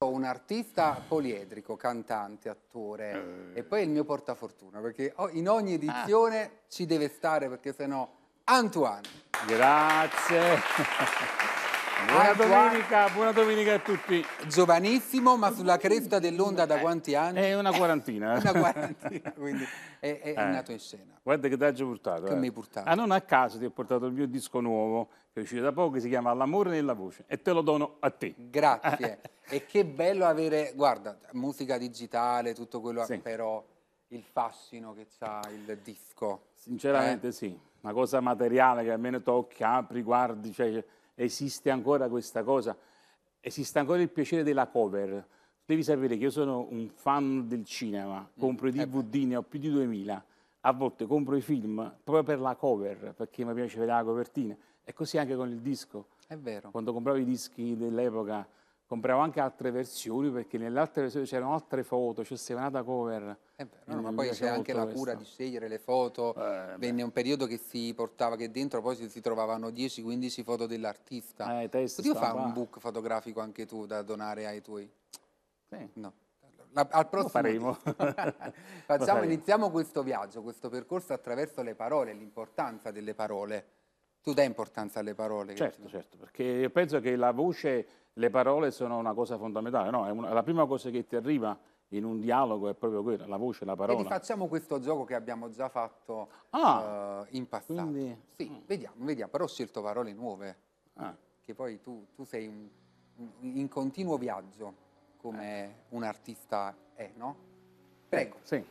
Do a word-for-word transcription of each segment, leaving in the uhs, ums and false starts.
un artista poliedrico, cantante, attore, eh. e poi il mio portafortuna, perché in ogni edizione ah. ci deve stare, perché sennò Antoine. Grazie. Buona Antoine, domenica, buona domenica a tutti. Giovanissimo, ma sulla cresta dell'onda da quanti anni? È una quarantina. Una quarantina, quindi è, è, è eh. nato in scena. Guarda che t'ho portato. Che eh. mi hai portato? Ah, non a caso ti ho portato il mio disco nuovo, che è uscito da poco, che si chiama L'amore nella voce, e te lo dono a te. Grazie. E che bello avere, guarda, musica digitale, tutto quello, sì. Però il fascino che c'ha il disco. Sinceramente eh? sì, una cosa materiale che almeno tocchi, apri, guardi, cioè, esiste ancora questa cosa, esiste ancora il piacere della cover. Devi sapere che io sono un fan del cinema, compro i D V D, ne ho più di duemila, a volte compro i film proprio per la cover, perché mi piace vedere la copertina, e così anche con il disco. È vero. Quando compravo i dischi dell'epoca, compravo anche altre versioni, perché nelle altre versioni c'erano altre foto, c'è stata un'altra cover. È vero, no, ma poi c'è anche la cura di scegliere le foto. Eh, Venne un periodo che si portava che dentro poi si, si trovavano dieci quindici foto dell'artista. Eh, Potevi fare un book fotografico anche tu da donare ai tuoi? Sì. No. La, al prossimo lo faremo. Facciamo, lo faremo. Iniziamo questo viaggio, questo percorso attraverso le parole, l'importanza delle parole. Tu dai importanza alle parole? Certo, certo, perché io penso che la voce, le parole sono una cosa fondamentale, no? È una, la prima cosa che ti arriva in un dialogo è proprio quella, la voce, la parola. E facciamo questo gioco che abbiamo già fatto ah, uh, in passato. Quindi... Sì, mm. vediamo, vediamo, però ho scelto parole nuove, ah. che poi tu, tu sei un, un, in continuo viaggio, come eh. un artista è, no? Prego. Sì.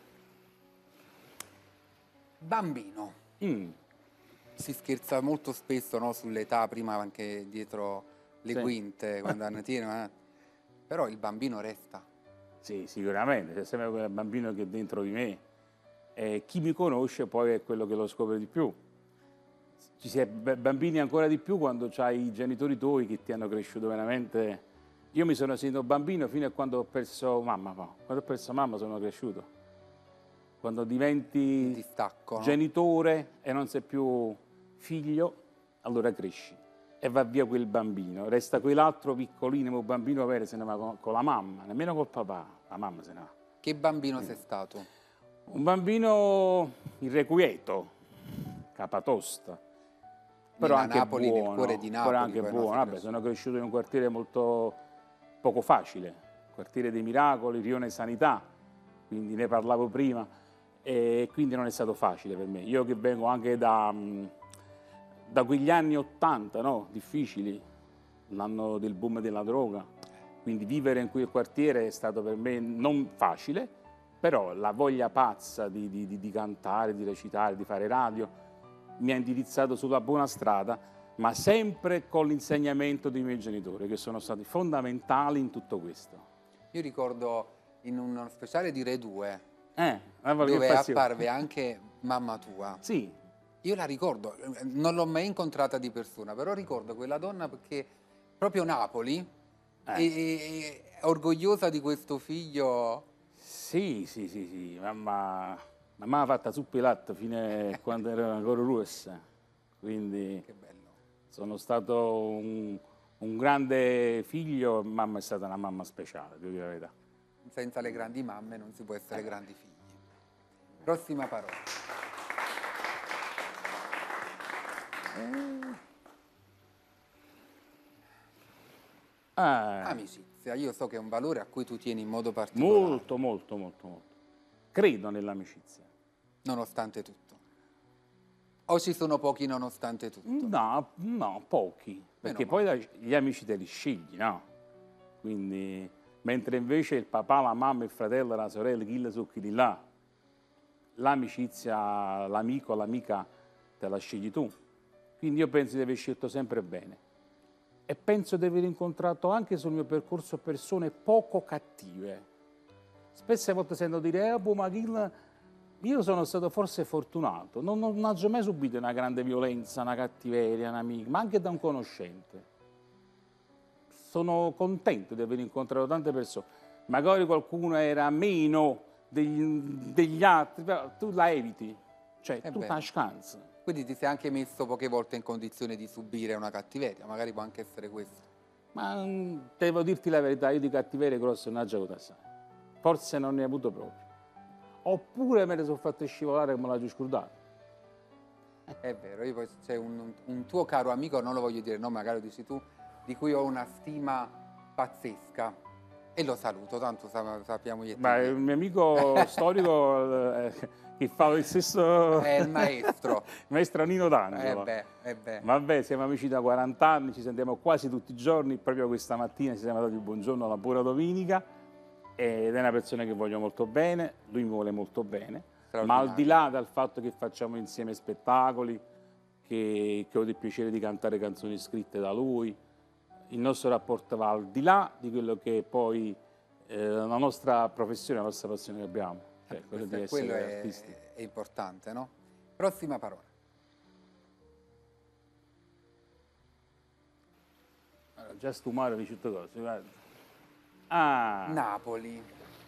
Bambino. Mm. Si scherza molto spesso, no, sull'età, prima anche dietro le sì. quinte, quando hanno tirato, eh. Però il bambino resta. Sì, sicuramente, c'è sempre quel bambino che è dentro di me. E chi mi conosce poi è quello che lo scopre di più. Ci si è bambini ancora di più quando c'hai i genitori tuoi che ti hanno cresciuto veramente. Io mi sono sentito bambino fino a quando ho perso mamma. No. Quando ho perso mamma sono cresciuto. Quando diventi distacco, genitore no? E non sei più figlio, allora cresci e va via quel bambino. Resta quell'altro piccolino bambino vero, se ne va con, con la mamma, nemmeno col papà, la mamma se ne va. Che bambino sei stato? Un bambino irrequieto, capatosta. Però Nella anche Napoli, buono, nel cuore di Napoli. Però anche buono. Vabbè, sono cresciuto in un quartiere molto poco facile, quartiere dei Miracoli, Rione Sanità, quindi ne parlavo prima, e quindi non è stato facile per me. Io che vengo anche da, da quegli anni ottanta, no? Difficili, l'anno del boom della droga, quindi vivere in quel quartiere è stato per me non facile, però la voglia pazza di, di, di cantare, di recitare, di fare radio, mi ha indirizzato sulla buona strada, ma sempre con l'insegnamento dei miei genitori, che sono stati fondamentali in tutto questo. Io ricordo in uno speciale di Re due, eh, dove apparve anche mamma tua. Sì. Io la ricordo, non l'ho mai incontrata di persona, però ricordo quella donna perché proprio Napoli eh. è, è orgogliosa di questo figlio. Sì, sì, sì, sì. Mamma, mamma ha fatto zuppa e latte fino a quando era ancora rossa, quindi che bello. Sono stato un, un grande figlio, mamma è stata una mamma speciale, devo dire la verità. Senza le grandi mamme non si può essere eh. grandi figli. Prossima parola. Eh. Ah. Amicizia, io so che è un valore a cui tu tieni in modo particolare. Molto, molto, molto, molto. Credo nell'amicizia. Nonostante tutto. O ci sono pochi nonostante tutto? No, no, pochi. Perché poi la, gli amici te li scegli, no? Quindi, mentre invece il papà, la mamma, il fratello, la sorella, chi le so chi di là, l'amicizia, l'amico, l'amica te la scegli tu. Quindi io penso di aver scelto sempre bene. E penso di aver incontrato anche sul mio percorso persone poco cattive. Spesso a volte sento dire, eh, boh, ma chi... Io sono stato forse fortunato, non, non ho mai subito una grande violenza, una cattiveria, un amico, ma anche da un conoscente. Sono contento di aver incontrato tante persone. Magari qualcuno era meno degli, degli altri, però tu la eviti, cioè È tu vero. la scansi. Quindi ti sei anche messo poche volte in condizione di subire una cattiveria, magari può anche essere questo. Ma mm, devo dirti la verità, io di cattiveria grosse non ne ho avuto assai. Forse non ne ho avuto proprio. Oppure me ne sono fatto scivolare come la giuscurdata. È vero, io poi c'è un, un tuo caro amico, non lo voglio dire, no, magari lo dici tu, di cui ho una stima pazzesca e lo saluto, tanto sappiamo io e te. Ma il mio amico storico eh, che fa il stesso... È il maestro. Il maestro Nino D'Angelo. Eh beh, eh beh. Vabbè, siamo amici da quaranta anni, ci sentiamo quasi tutti i giorni, proprio questa mattina ci siamo dati il buongiorno alla buona domenica ed è una persona che voglio molto bene, lui mi vuole molto bene, ma al di là dal fatto che facciamo insieme spettacoli, che, che ho il piacere di cantare canzoni scritte da lui, il nostro rapporto va al di là di quello che è poi eh, la nostra professione, la nostra passione che abbiamo, cioè quello di essere quello è, artisti. È importante, no? Prossima parola. Allora, già stumare di tutte cose, guarda. Ah, Napoli.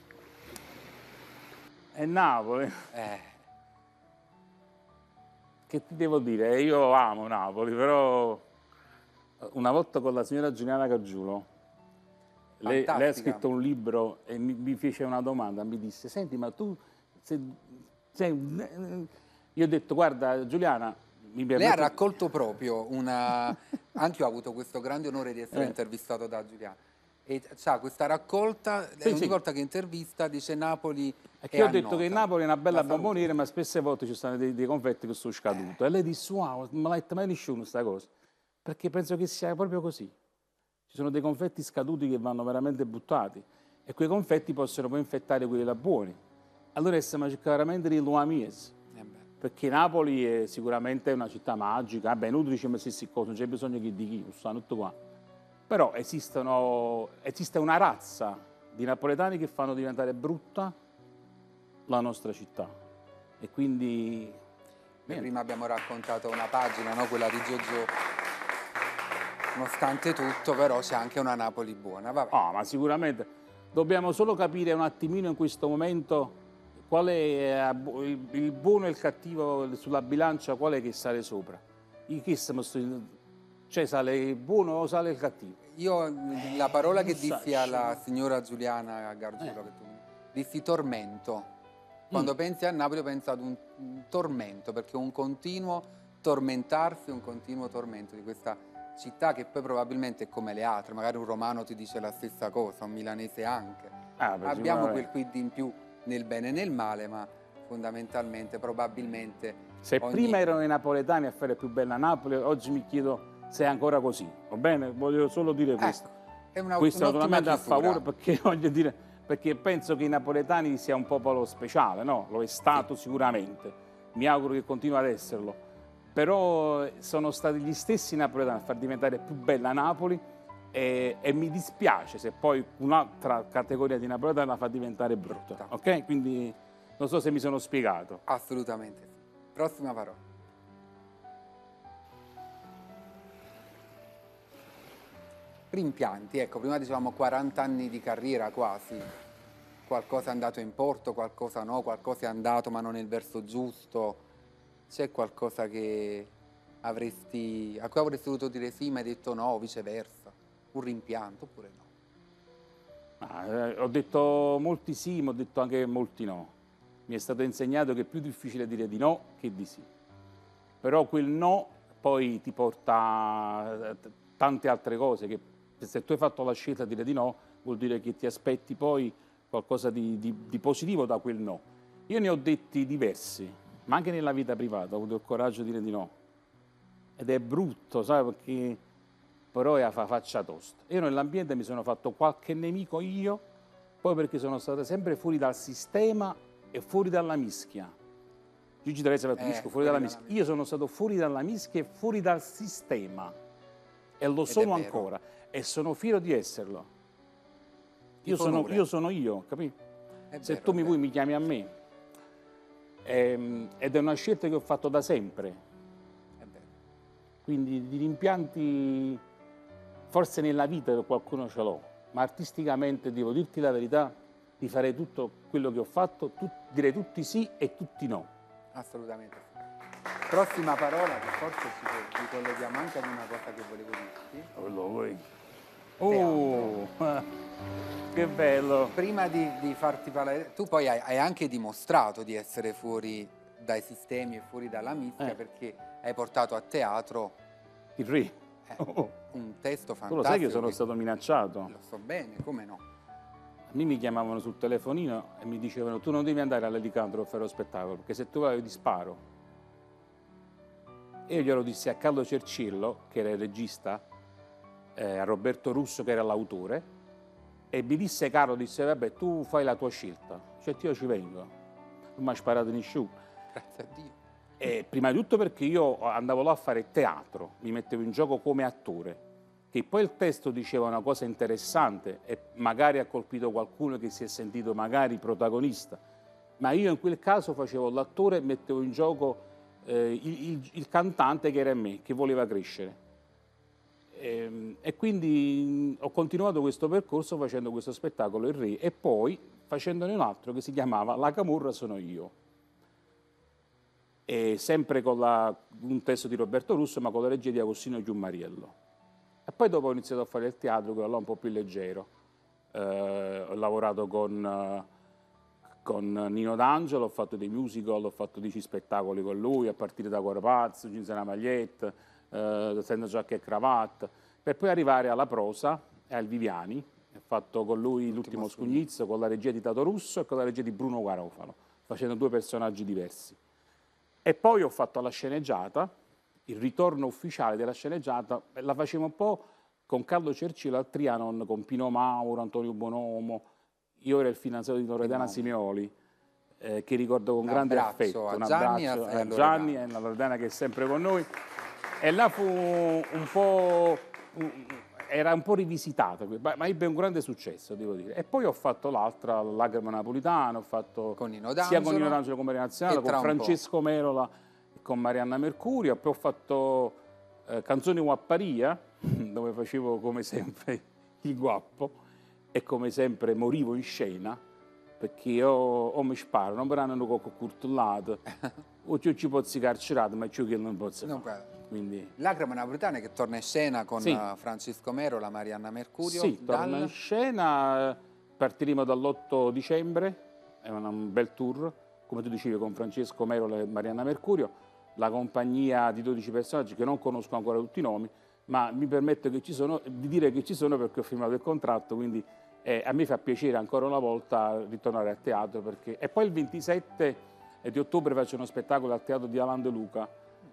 È Napoli. Eh. Che ti devo dire? Io amo Napoli, però una volta con la signora Giuliana Gargiulo, lei, lei ha scritto un libro e mi, mi fece una domanda, mi disse, senti, ma tu sei, sei... Io ho detto, guarda Giuliana, mi permetto... Lei ha raccolto proprio una... Anche io ho avuto questo grande onore di essere eh. intervistato da Giuliana. E c'ha questa raccolta, sì, ogni sì. volta che intervista dice Napoli è che io ho detto nota. Che Napoli è una bella bomboniera, ma spesse volte ci stanno dei, dei confetti che sono scaduti. Eh. E lei disse, wow, non l'ha detto mai nessuno questa cosa. Perché penso che sia proprio così. Ci sono dei confetti scaduti che vanno veramente buttati e quei confetti possono poi infettare quelli là buoni. Allora stiamo cercando veramente di luamiesi. Eh perché Napoli è sicuramente una città magica. Vabbè, inutile diciamo queste cose, non c'è bisogno che di chi, lo stanno tutto qua. Però esistono, esiste una razza di napoletani che fanno diventare brutta la nostra città. E quindi... E prima abbiamo raccontato una pagina, no? Quella di Giorgio, nonostante tutto, però c'è anche una Napoli buona. Vabbè. Ah, ma sicuramente dobbiamo solo capire un attimino in questo momento qual è il buono e il cattivo sulla bilancia, qual è che sale sopra. Che siamo, cioè sale il buono o sale il cattivo? Io la parola eh, che dissi alla signora Giuliana Gargiulo, eh. che tu dissi tormento. Quando mm. pensi a Napoli penso ad un, un tormento, perché un continuo tormentarsi, un continuo tormento di questa città che poi probabilmente è come le altre, magari un romano ti dice la stessa cosa, un milanese anche. Ah, abbiamo quel quid in più nel bene e nel male, ma fondamentalmente probabilmente... Se ogni... prima erano i napoletani a fare più bella Napoli, oggi mi chiedo se è ancora così, va bene? Voglio solo dire questo. Ecco, è una, questo naturalmente a favore, perché voglio dire, perché penso che i napoletani sia un popolo speciale, no? Lo è stato sì. sicuramente, mi auguro che continui ad esserlo, però sono stati gli stessi napoletani a far diventare più bella Napoli e, e mi dispiace se poi un'altra categoria di napoletani la fa diventare brutta, ok? Quindi non so se mi sono spiegato. Assolutamente sì. Prossima parola. Rimpianti, ecco, prima dicevamo quaranta anni di carriera quasi, qualcosa è andato in porto, qualcosa no, qualcosa è andato ma non nel verso giusto, c'è qualcosa che avresti, a cui avresti voluto dire sì ma hai detto no o viceversa, un rimpianto oppure no? Ah, eh, ho detto molti sì ma ho detto anche molti no, mi è stato insegnato che è più difficile dire di no che di sì, però quel no poi ti porta tante altre cose che se tu hai fatto la scelta di dire di no, vuol dire che ti aspetti poi qualcosa di, di, di positivo da quel no. Io ne ho detti diversi, ma anche nella vita privata ho avuto il coraggio di dire di no. Ed è brutto, sai, perché però è a fa faccia tosta. Io nell'ambiente mi sono fatto qualche nemico io, poi perché sono stato sempre fuori dal sistema e fuori dalla mischia. Gigi D'Arezzo ha fatto eh, fuori, fuori dalla mischia. mischia. Io sono stato fuori dalla mischia e fuori dal sistema. E lo Ed sono ancora. E sono fiero di esserlo. Io sono, io sono io, capito? Se vero, tu mi vuoi mi chiami a me. E, ed è una scelta che ho fatto da sempre. È vero. Quindi di rimpianti, forse nella vita qualcuno ce l'ho, ma artisticamente, devo dirti la verità, di fare tutto quello che ho fatto, tu, direi tutti sì e tutti no. Assolutamente sì. Prossima parola, che forse ci ricolleghiamo anche ad una cosa che volevo dirti. Quello vuoi. Oh, che bello! Prima di, di farti parlare, tu poi hai, hai anche dimostrato di essere fuori dai sistemi e fuori dalla mischia, Eh. perché hai portato a teatro Il re. eh, Oh. un testo fantastico. Tu lo sai che sono stato minacciato? Lo so bene, come no? A me mi chiamavano sul telefonino e mi dicevano tu non devi andare all'Elicandro a fare lo spettacolo, perché se tu vai io ti sparo. E io glielo dissi a Carlo Cercillo, che era il regista, eh, a Roberto Russo, che era l'autore, e mi disse Carlo, disse vabbè tu fai la tua scelta, cioè io ci vengo, non mi ha sparato nessuno. Grazie a Dio. E prima di tutto perché io andavo là a fare teatro, mi mettevo in gioco come attore, che poi il testo diceva una cosa interessante e magari ha colpito qualcuno che si è sentito magari protagonista, ma io in quel caso facevo l'attore e mettevo in gioco eh, il, il, il cantante che era me, che voleva crescere. E, e quindi ho continuato questo percorso facendo questo spettacolo Il Re e poi facendone un altro che si chiamava La Camorra sono io. E sempre con la, un testo di Roberto Russo, ma con la regia di Agostino Giummariello. E poi dopo ho iniziato a fare il teatro, che era là un po' più leggero. Eh, ho lavorato con, eh, con Nino D'Angelo, ho fatto dei musical, ho fatto dieci spettacoli con lui, a partire da Cuore Pazzo, Jeans e una maglietta, eh, Senza giacca e cravatta, per poi arrivare alla prosa e al Viviani. Ho fatto con lui L'ultimo scugnizzo, con la regia di Tato Russo e con la regia di Bruno Garofalo, facendo due personaggi diversi. E poi ho fatto la sceneggiata, il ritorno ufficiale della sceneggiata, la facevo un po' con Carlo Cercillo al Trianon, con Pino Mauro, Antonio Bonomo, io ero il fidanzato di Loredana Simeoli, eh, che ricordo con un grande affetto, a un Gianni abbraccio e a a Gianni e a Loredana che è sempre con noi. E là fu un po', era un po' rivisitato, ma ebbe un grande successo, devo dire. E poi ho fatto l'altra, Lacrima Napolitana, ho fatto con Nino sia con Nino D'Angelo D'Angelo come Maria Nazionale, con Francesco Merola e con Marianna Mercurio. Poi ho fatto eh, Canzoni Guapparia, dove facevo come sempre il guappo e come sempre morivo in scena, perché o, o mi sparo, non verranno con curtullato, o ci posso carcerato, ma ciò che non posso fare. Quindi... Lacrima Napolitana che torna in scena con sì. Francesco Merola, Marianna Mercurio. Sì, dal... torna in scena, partiremo dall'otto dicembre, è un bel tour, come tu dicevi, con Francesco Merola e Marianna Mercurio, la compagnia di dodici personaggi che non conosco ancora tutti i nomi, ma mi permetto che ci sono, di dire che ci sono perché ho firmato il contratto, quindi eh, a me fa piacere ancora una volta ritornare al teatro. Perché... E poi il ventisette di ottobre faccio uno spettacolo al Teatro di Alain De Luca,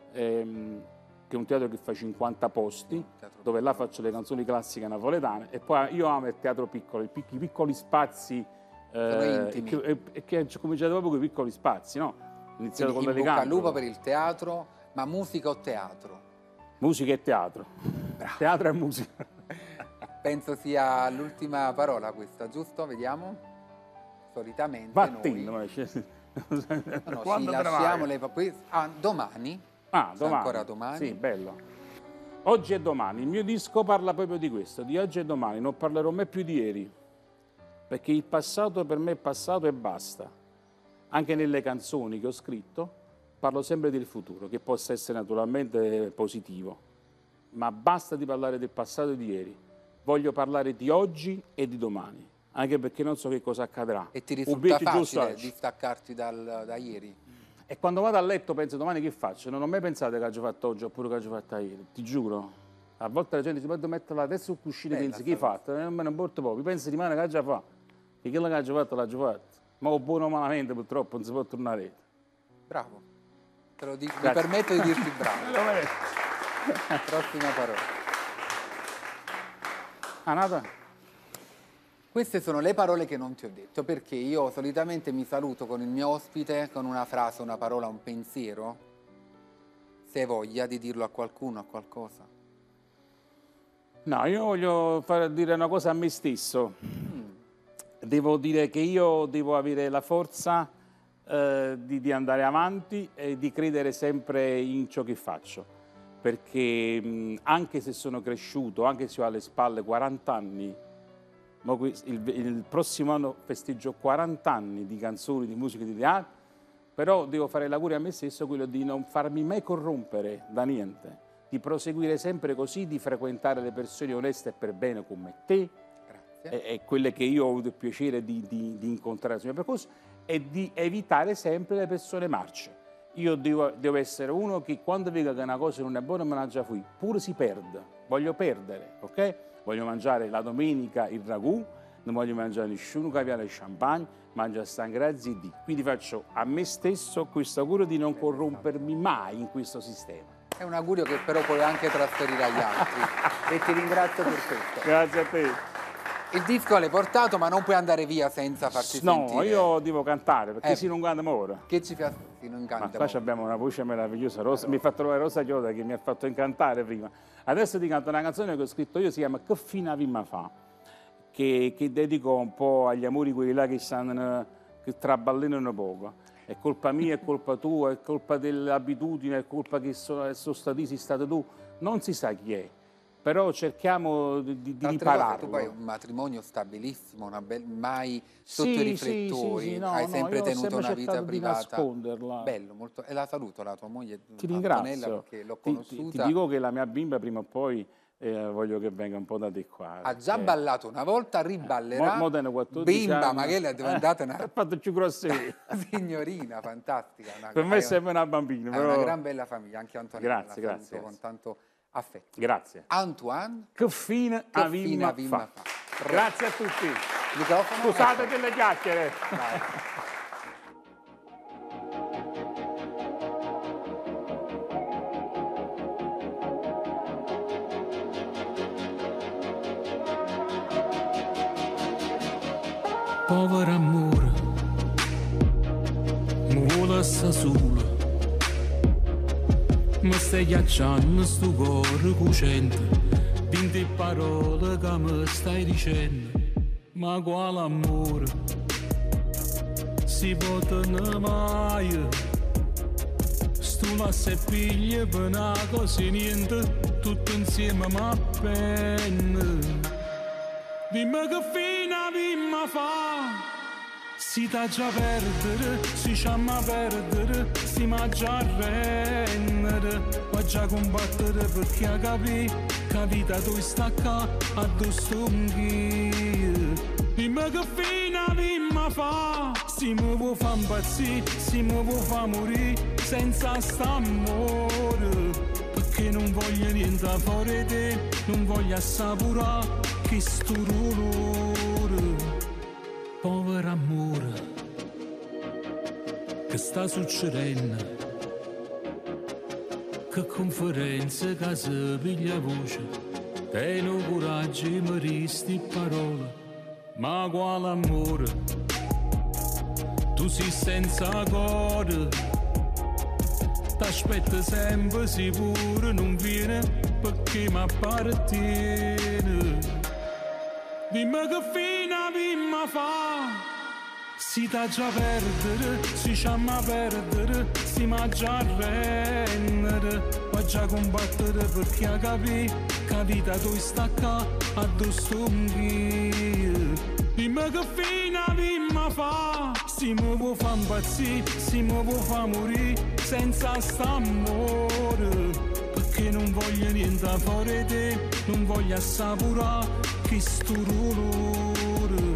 ehm, che è un teatro che fa cinquanta posti, dove là faccio le canzoni classiche napoletane, e poi io amo il teatro piccolo, i piccoli, i piccoli spazi, eh, e che, e che ho cominciato proprio con i piccoli spazi, no? Ho iniziato con in bocca al lupo per il teatro, ma musica o teatro? Musica e teatro. Bravo. Teatro e musica. Penso sia l'ultima parola questa, giusto? Vediamo. Solitamente Battendo, noi... no, no, ci lasciamo le... ah, domani. Ah, domani. Ancora domani. Sì, bello. Oggi e domani. Il mio disco parla proprio di questo, di oggi e domani. Non parlerò mai più di ieri, perché il passato per me è passato e basta. Anche nelle canzoni che ho scritto parlo sempre del futuro, che possa essere naturalmente positivo, ma basta di parlare del passato e di ieri. Voglio parlare di oggi e di domani, anche perché non so che cosa accadrà. E ti risulta facile di staccarti dal, da ieri? E quando vado a letto penso domani che faccio? Non ho mai pensato che ho fatto oggi oppure che ho fatto ieri, ti giuro. A volte la gente si può mettere la testa sul cuscino e pensa che hai fatto, non me ne importa poco, penso rimane che ha già fatto, e quello che ha già fatto l'ha già fatto. Ma o buono o malamente purtroppo non si può tornare. Bravo, te lo dico, mi permetto di dirti bravo. Prossima parola. Anata? Queste sono le parole che non ti ho detto, perché io solitamente mi saluto con il mio ospite con una frase, una parola, un pensiero, se hai voglia di dirlo a qualcuno, a qualcosa. No, io voglio far dire una cosa a me stesso. Mm. Devo dire che io devo avere la forza eh, di, di andare avanti e di credere sempre in ciò che faccio, perché mh, anche se sono cresciuto, anche se ho alle spalle quaranta anni, ma il, il prossimo anno festeggio quaranta anni di canzoni, di musica, di teatro, però devo fare l'augurio a me stesso quello di non farmi mai corrompere da niente, di proseguire sempre così, di frequentare le persone oneste e per bene come te, e, e quelle che io ho avuto il piacere di, di, di incontrare sul mio percorso, e di evitare sempre le persone marce. Io devo, devo essere uno che quando vedo che una cosa non è buona me la già fui, pure si perde, voglio perdere, ok? Voglio mangiare la domenica il ragù, non voglio mangiare nessuno caviale e champagne, mangio a San Grazie di. Quindi faccio a me stesso questo augurio di non corrompermi mai in questo sistema. È un augurio che però puoi anche trasferire agli altri e ti ringrazio per questo. Grazie a te. Il disco l'hai portato, ma non puoi andare via senza farti no, sentire. No, io devo cantare, perché eh, si non canta ora. Che ci fa? Si non canta. Ma qua abbiamo una voce meravigliosa, Rosa, mi ha fatto trovare Rosa Chioda che mi ha fatto incantare prima. Adesso ti canto una canzone che ho scritto io, si chiama Che fina vimma fa, che, che dedico un po' agli amori quelli là che, stanno, che traballinano poco. È colpa mia, è colpa tua, è colpa dell'abitudine, è colpa che sono, sono stati, sei stato tu. Non si sa chi è. Però cerchiamo di, di ripararlo. Tu poi hai un matrimonio stabilissimo, una bel, mai sotto sì, i riflettori, sì, sì, no, hai sempre no, tenuto sempre una vita privata. Di nasconderla. Bello, molto. E la saluto, la tua moglie ti Antonella, ringrazio. perché l'ho ti, conosciuta. Ti, ti dico che la mia bimba prima o poi eh, voglio che venga un po' da te qua. Ha già perché... ballato una volta, riballerà. Mo, mo quattordici bimba, anni. ma che è diventata una... Ha fatto più grossa. signorina, fantastica. Una... Per me è sempre una bambina. È Però... una gran bella famiglia, anche Antonella. Grazie, grazie. Con tanto affetto. Grazie. Antoine. Che fine a vimma fa. fa. Grazie a tutti. Microfono. Scusate per le chiacchiere. Vai. Povero amore, mi vuole sta sola, mi stai ghiacciando sto cuore cucente, vinte parole che mi stai dicendo, ma quale amore si può tenere mai? Sto la seppiglia per una cosa niente, tutto insieme ma bene. Dimmi che fine vimma fa, si da già perdere, si chiama perdere, si mangia a rendere, ma già combattere perché ha capito che la vita tu sta qua a due stunghi. Dimmi che fine vimma fa, si mi vuoi fa impazzire, si mi vuoi fa morire senza st'amore, perché non voglio niente fuori te, non voglio assaporare che sto dolore. Povero amore, che sta succedendo? Che conferenza che si piglia voce, tengo coraggio e mi resti parole, ma quale amore? Tu sei senza cuore, t'aspetto sempre sicuro, non viene perché mi appartiene. Dimmi che fine vimma fa, si da già perdere, si chiama perdere, si mangia a rendere, ma già combattere perché ha capito che la vita tu sta qua a due stunghi. Dimmi che fine vimma fa, si mi vuoi fa impazzire, si mi vuoi fa morire senza st'amore, perché non voglio niente fuori te, non voglio assaporare che sto dolore.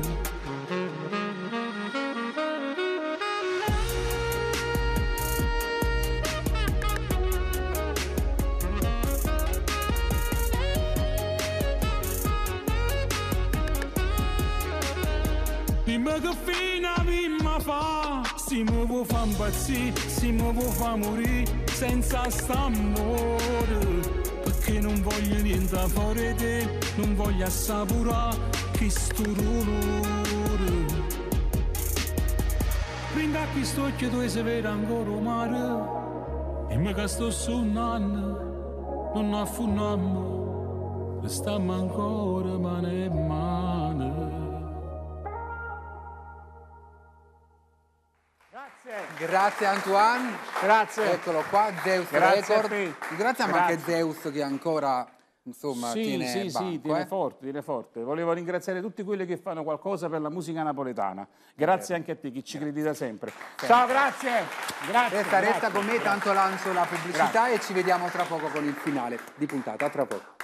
Dimmi che fine vimma fa, si mi vuoi fa impazzire, si mi vuoi fa morire senza st'amore, perché non voglio niente fuori te, non voglio assaporare che sto dolore. Prima a questo occhio tu si vede ancora il mare, dimmi che sto sonnando, non affuniamo, restiamo ancora mano in mano. Grazie Antoine. Grazie. Eccolo qua, Zeus Grazie Record. a te. Grazie, ma anche Zeus che ancora insomma, sì, tiene sì, banco, sì, tiene eh? forte, tiene forte. Volevo ringraziare tutti quelli che fanno qualcosa per la musica napoletana. Grazie anche a te, che ci credi da sempre. sempre. Ciao, grazie. grazie resta, grazie, resta con me, grazie. tanto lancio la pubblicità Grazie. e ci vediamo tra poco con il finale di puntata. A tra poco.